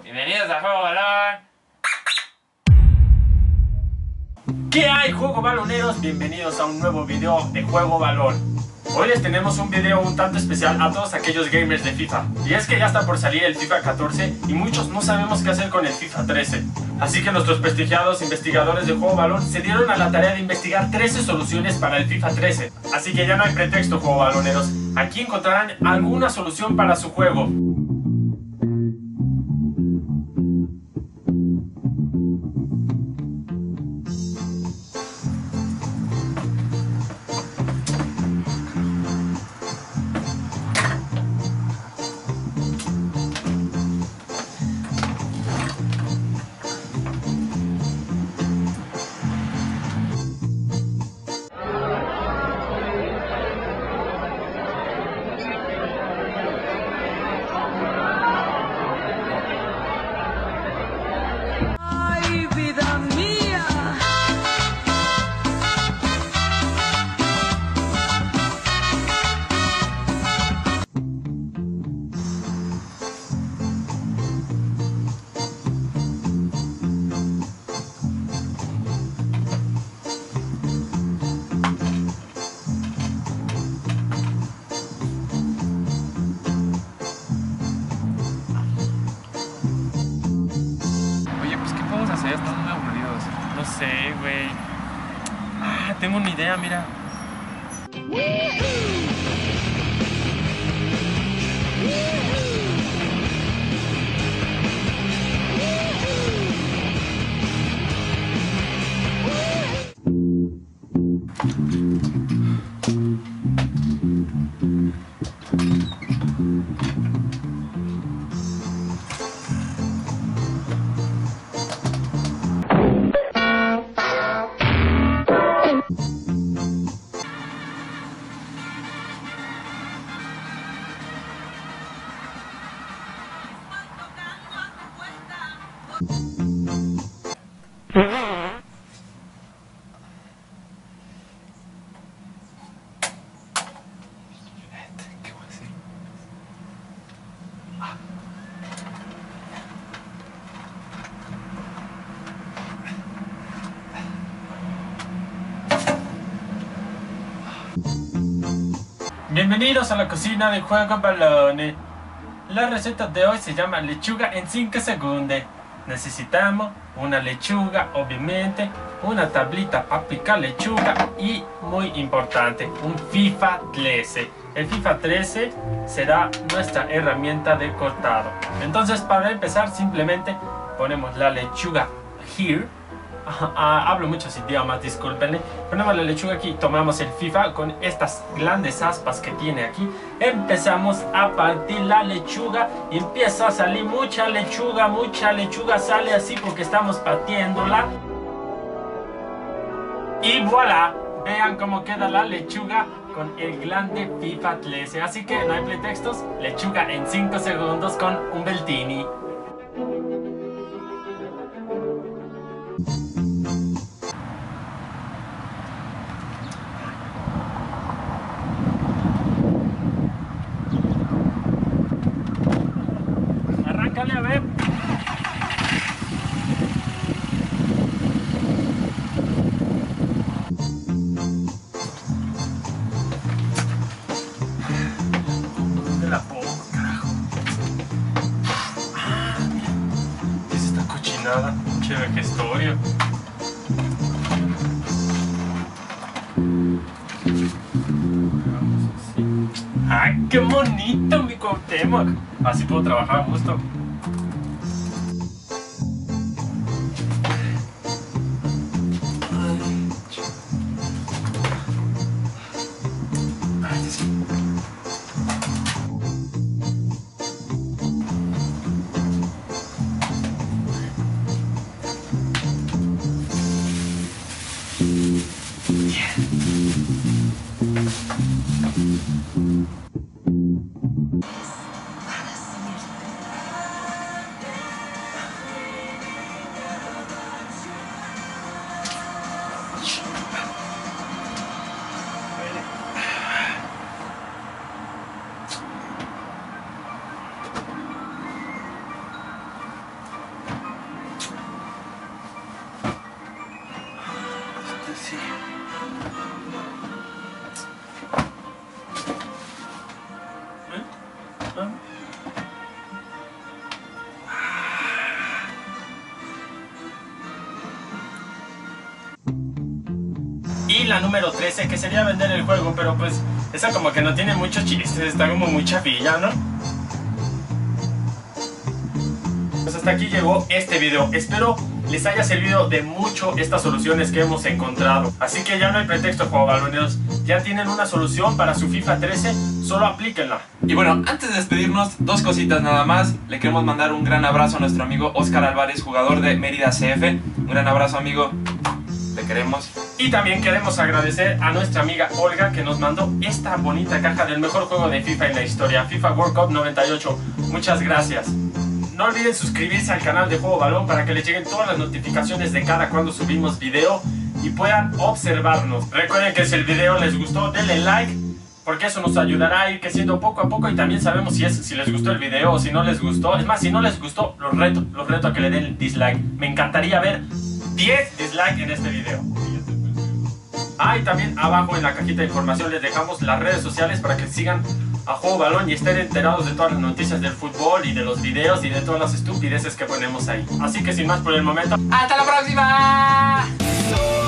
Bienvenidos a Juego Balón. ¿Qué hay, Juego Baloneros? Bienvenidos a un nuevo video de Juego Balón. Hoy les tenemos un video un tanto especial a todos aquellos gamers de FIFA. Y es que ya está por salir el FIFA 14 y muchos no sabemos qué hacer con el FIFA 13. Así que nuestros prestigiados investigadores de Juego Balón se dieron a la tarea de investigar 13 soluciones para el FIFA 13. Así que ya no hay pretexto, Juego Baloneros. Aquí encontrarán alguna solución para su juego. Estamos muy aburridos. No sé, güey. Tengo una idea, mira. ¿Qué voy a hacer? Bienvenidos a la cocina de Juego Balón. La receta de hoy se llama lechuga en 5 segundos. Necesitamos una lechuga, obviamente, una tablita para picar lechuga y, muy importante, un FIFA 13. El FIFA 13 será nuestra herramienta de cortado. Entonces, para empezar, simplemente ponemos la lechuga here. Hablo muchos idiomas, discúlpenle. Ponemos la lechuga aquí, tomamos el FIFA con estas grandes aspas que tiene aquí. Empezamos a partir la lechuga y empieza a salir mucha lechuga sale así porque estamos partiéndola. Y voilà, vean cómo queda la lechuga con el grande FIFA 13. Así que no hay pretextos, lechuga en 5 segundos con un Beltini. Arráncale a ver. ¿Dónde la pongo, carajo? Mira. ¿Qué es esta cochinada? Che vejestorio. ¡Ay, qué bonito, mi Cuauhtémoc! Así puedo trabajar a gusto. la número 13, que sería vender el juego, pero pues esa como que no tiene mucho chiste, está como muy chafilla, ¿no? Pues hasta aquí llegó este video. Espero les haya servido de mucho estas soluciones que hemos encontrado. Así que ya no hay pretexto, juego baloneros. Ya tienen una solución para su FIFA 13, solo aplíquenla. Y bueno, antes de despedirnos, dos cositas nada más. Le queremos mandar un gran abrazo a nuestro amigo Oscar Álvarez, jugador de Mérida CF. Un gran abrazo, amigo. Te queremos. Y también queremos agradecer a nuestra amiga Olga, que nos mandó esta bonita caja del mejor juego de FIFA en la historia, FIFA World Cup 98. Muchas gracias. No olviden suscribirse al canal de Juego Balón para que les lleguen todas las notificaciones de cada cuando subimos video y puedan observarnos. Recuerden que si el video les gustó, denle like, porque eso nos ayudará a ir creciendo poco a poco, y también sabemos si les gustó el video o si no les gustó. Es más, si no les gustó, los reto a que le den dislike. Me encantaría ver 10 dislikes en este video. Y también abajo en la cajita de información les dejamos las redes sociales para que sigan a Juego Balón y estén enterados de todas las noticias del fútbol y de los videos y de todas las estupideces que ponemos ahí. Así que sin más por el momento, ¡hasta la próxima!